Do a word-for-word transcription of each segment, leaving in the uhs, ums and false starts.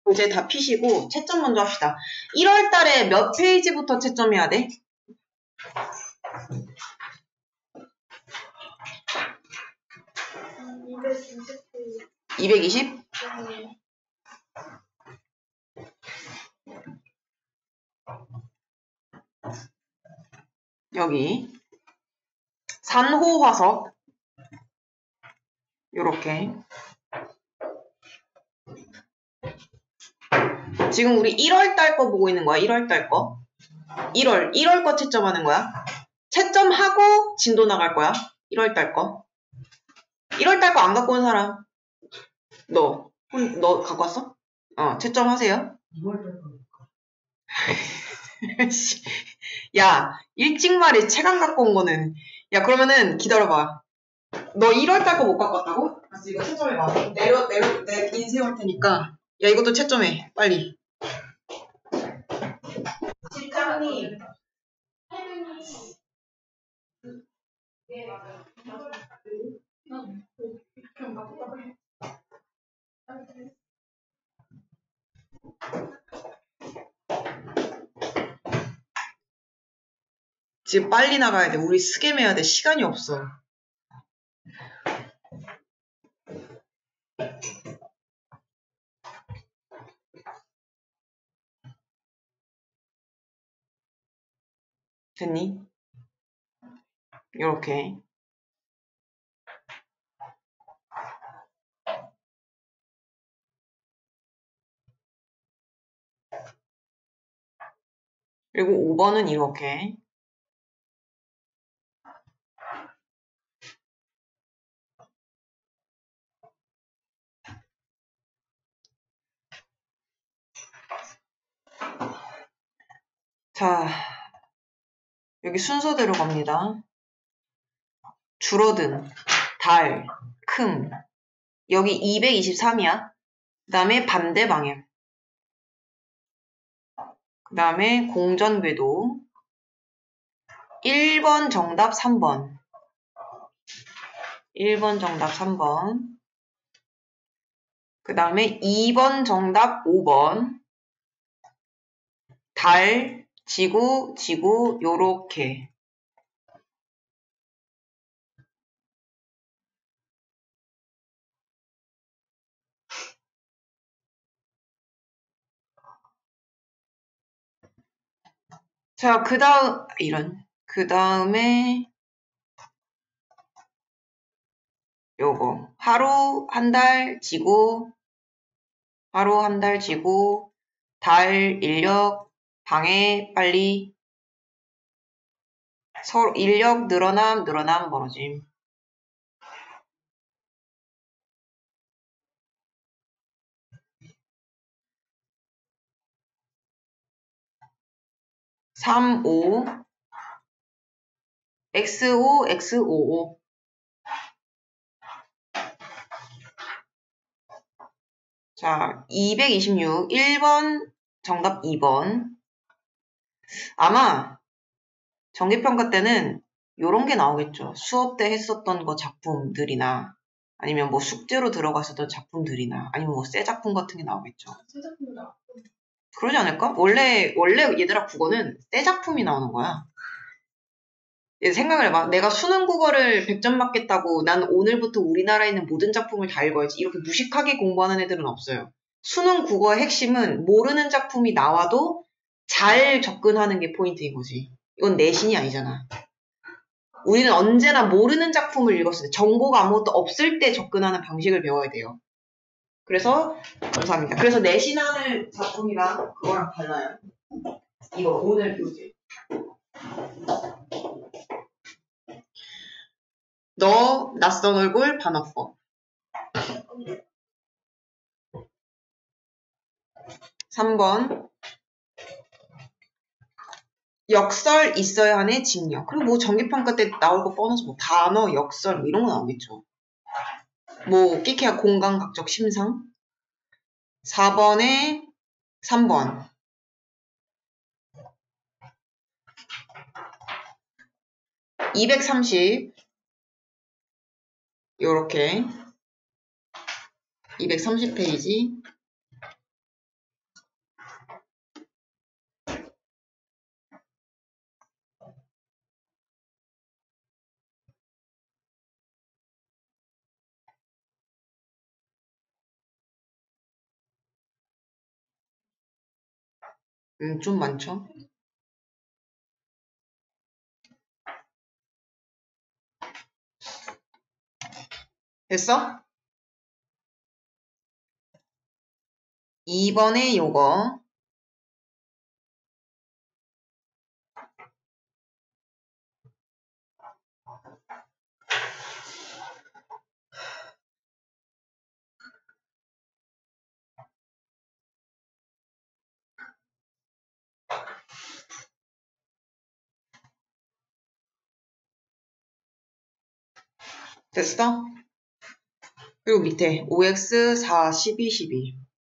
교재 다 피시고 채점 먼저 합시다. 일월 달에 몇 페이지부터 채점해야 돼? 이백이십 페이지. 이백이십? 네. 여기 산호 화석 요렇게 지금 우리 일월 달 거 보고 있는 거야. 일월 달 거. 일월, 일월 거 채점하는 거야. 채점하고 진도 나갈 거야. 일월 달 거. 일월 달 거 안 갖고 온 사람. 너. 너 갖고 왔어? 어, 채점하세요. 이월 달 거. 야, 일찍 말해. 책 안 갖고 온 거는. 야, 그러면은 기다려봐. 너 일월 달 거 못 갖고 왔다고? 알았어, 이거 채점해봐. 내려, 내려, 내 인쇄할 테니까. 야, 이것도 채점해. 빨리. 실장님. 네, 맞아요. 지금 빨리 나가야 돼. 우리 스겜해야 돼. 시간이 없어. 됐니? 요렇게. 그리고 오 번은 이렇게. 자, 여기 순서대로 갑니다. 줄어든, 달, 큼. 여기 이백이십삼이야. 그 다음에 반대 방향. 그 다음에 공전궤도. 일 번 정답 삼 번. 일 번 정답 삼 번. 그 다음에 이 번 정답 오 번. 달, 지구, 지구, 요렇게. 자, 그 다음, 이런. 그 다음에, 요거. 하루, 한 달, 지구, 하루, 한 달, 지구, 달, 인력, 방해, 빨리. 서로, 인력 늘어남, 늘어남, 멀어짐. 삼, 오, 엑스 오, 엑스 오오. 자, 이백이십육, 일 번, 정답 이 번. 아마 정기평가 때는 요런 게 나오겠죠. 수업 때 했었던 거 작품들이나 아니면 뭐 숙제로 들어갔었던 작품들이나 아니면 뭐 새 작품 같은 게 나오겠죠. 새 작품도 나왔고. 그러지 않을까? 원래 원래 얘들아 국어는 새 작품이 나오는 거야. 얘 생각을 해봐. 내가 수능 국어를 백 점 맞겠다고 난 오늘부터 우리나라에 있는 모든 작품을 다 읽어야지. 이렇게 무식하게 공부하는 애들은 없어요. 수능 국어의 핵심은 모르는 작품이 나와도 잘 접근하는 게 포인트인 거지. 이건 내신이 아니잖아. 우리는 언제나 모르는 작품을 읽었을 때, 정보가 아무것도 없을 때 접근하는 방식을 배워야 돼요. 그래서 감사합니다. 그래서 내신하는 작품이랑 그거랑 달라요. 이거 오늘 교재. 너 낯선 얼굴 반어법. 삼 번. 역설 있어야 하는 징역. 그리고 뭐 정기평가 때 나올 거 뻔해서 뭐 단어, 역설 뭐 이런 거 나오겠죠. 뭐 끼케야 공감각적 심상. 사 번에 삼 번. 이백삼십. 요렇게. 이백삼십 페이지. 음, 좀 많죠? 됐어? 이 번에 요거. 됐어? 그리고 밑에 오엑스 사, 십이, 십이.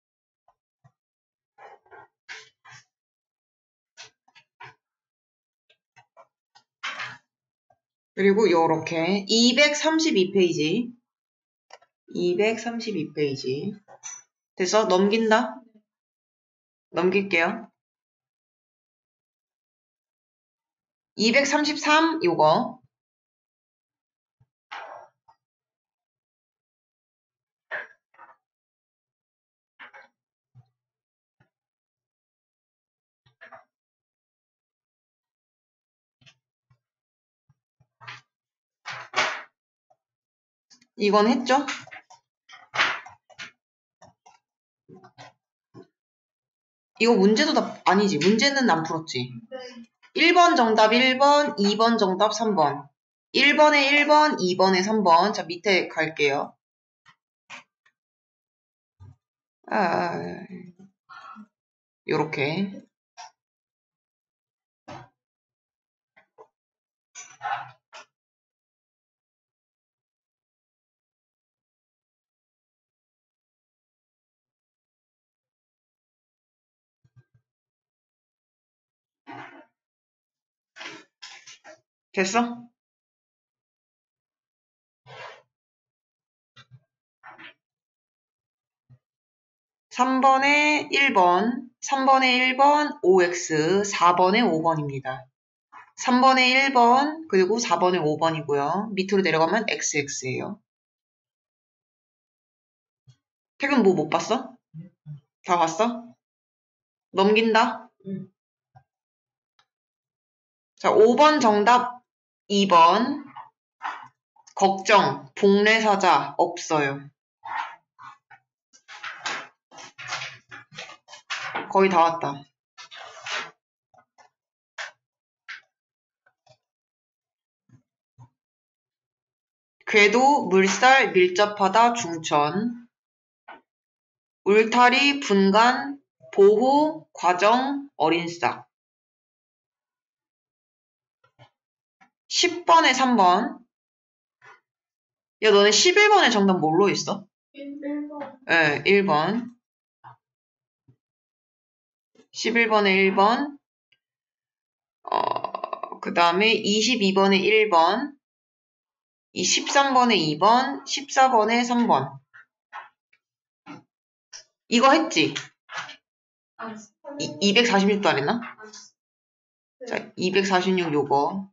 그리고 요렇게 이백삼십이 페이지. 이백삼십이 페이지. 됐어? 넘긴다? 넘길게요. 이백삼십삼 요거. 이건 했죠? 이거 문제도 다 아니지. 문제는 안 풀었지. 네. 일 번 정답 일 번, 이 번 정답 삼 번. 일 번에 일 번, 이 번에 삼 번. 자, 밑에 갈게요. 아, 요렇게. 됐어? 삼 번에 일 번, 삼 번에 일 번, 오엑스, 사 번에 오 번입니다. 삼 번에 일 번, 그리고 사 번에 오 번이고요. 밑으로 내려가면 엑스엑스예요. 퇴근 뭐 못 봤어? 다 봤어? 넘긴다? 응. 자, 오 번 정답 이 번. 걱정, 복례사자 없어요. 거의 다 왔다. 궤도, 물살, 밀접하다, 중천. 울타리, 분간, 보호, 과정, 어린 싹. 십 번에 삼 번. 야, 너네 십일 번에 정답 뭘로 있어? 일 번. 네, 일 번. 십일 번에 일 번. 어, 그 다음에 이십이 번에 일 번. 이 십삼 번에 이 번. 십사 번에 삼 번. 이거 했지? 안 이, 이백사십육도 안 했나? 안 네. 자, 이백사십육 요거.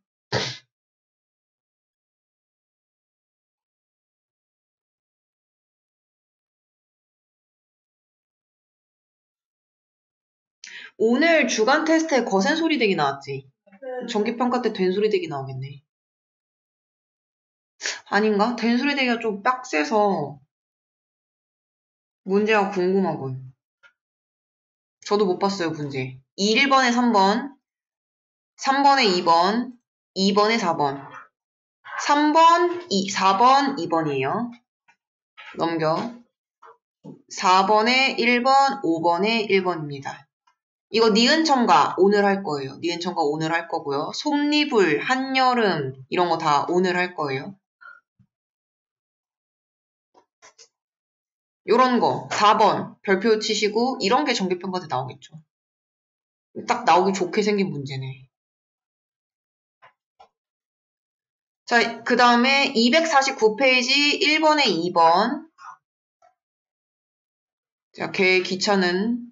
오늘 주간 테스트에 거센 소리 대기 나왔지? 네. 정기평가 때 된 소리 대기 나오겠네. 아닌가? 된 소리 대기가 좀 빡세서 문제가 궁금하군. 저도 못 봤어요, 문제. 일 번에 삼 번, 삼 번에 이 번, 이 번에 사 번. 삼 번, 이, 사 번, 이 번이에요. 넘겨. 사 번에 일 번, 오 번에 일 번입니다. 이거 니은 첨가 오늘 할 거예요. 니은 첨가 오늘 할 거고요. 솜니불, 한여름 이런 거 다 오늘 할 거예요. 요런 거 사 번 별표 치시고 이런 게 정기평가 때 나오겠죠. 딱 나오기 좋게 생긴 문제네. 자, 그 다음에 이백사십구 페이지 일 번에 이 번. 자, 걔 기차는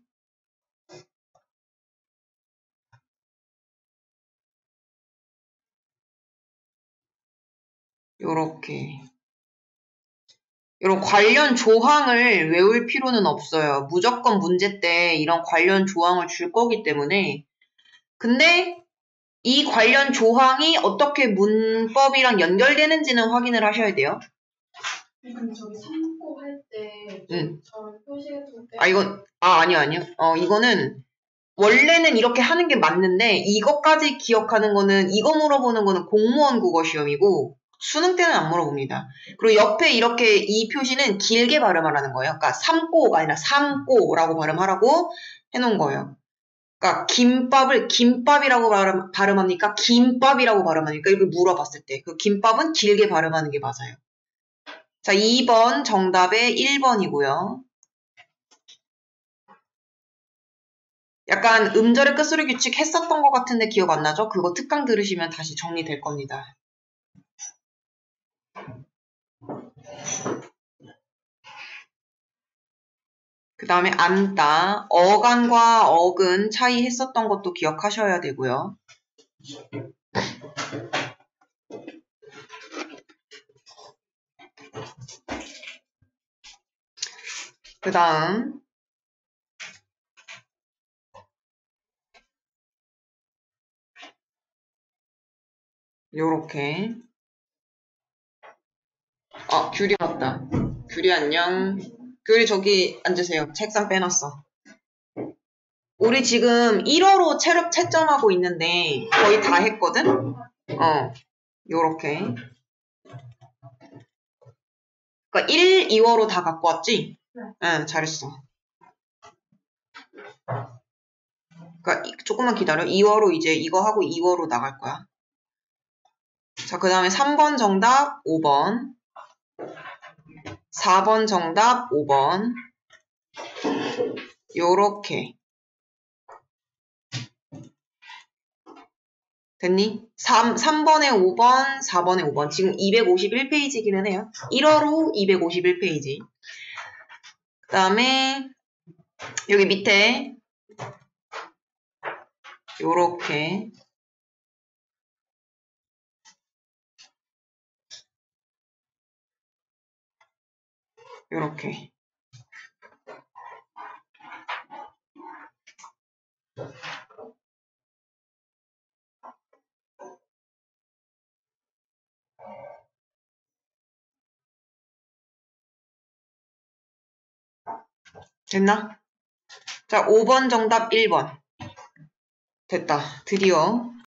요렇게 이런 관련 조항을 외울 필요는 없어요. 무조건 문제 때 이런 관련 조항을 줄 거기 때문에. 근데 이 관련 조항이 어떻게 문법이랑 연결되는지는 확인을 하셔야 돼요. 근데 저기 삼고 할 때 응. 저런 표시해줄 때 아, 이건, 아, 아니요, 아니요. 어, 이거는 원래는 이렇게 하는 게 맞는데 이것까지 기억하는 거는 이거 물어보는 거는 공무원 국어 시험이고 수능 때는 안 물어봅니다. 그리고 옆에 이렇게 이 표시는 길게 발음하라는 거예요. 그러니까 삼고가 아니라 삼고라고 발음하라고 해놓은 거예요. 그러니까 김밥을 김밥이라고 발음, 발음합니까? 김밥이라고 발음합니까? 이렇게 물어봤을 때 그 김밥은 길게 발음하는 게 맞아요. 자, 이 번 정답의 일 번이고요. 약간 음절의 끝소리 규칙 했었던 것 같은데 기억 안 나죠? 그거 특강 들으시면 다시 정리될 겁니다. 그 다음에 안다. 어간과 어근 차이 했었던 것도 기억하셔야 되고요. 그 다음 요렇게 어, 귤이 왔다. 귤이 안녕. 귤이 저기 앉으세요. 책상 빼놨어. 우리 지금 일어로 체력 채점하고 있는데 거의 다 했거든? 어, 요렇게. 그러니까 일, 이어로 다 갖고 왔지? 네. 응, 잘했어. 그러니까 조금만 기다려. 이어로 이제 이거 하고 이어로 나갈 거야. 자, 그 다음에 삼 번 정답, 오 번. 사 번 정답, 오 번. 요렇게. 됐니? 삼, 삼 번에 오 번, 사 번에 오 번. 지금 이백오십일 페이지기는 해요. 일어로 이백오십일 페이지. 그 다음에 여기 밑에 요렇게 요렇게 됐나? 자, 오 번 정답 일 번. 됐다. 드디어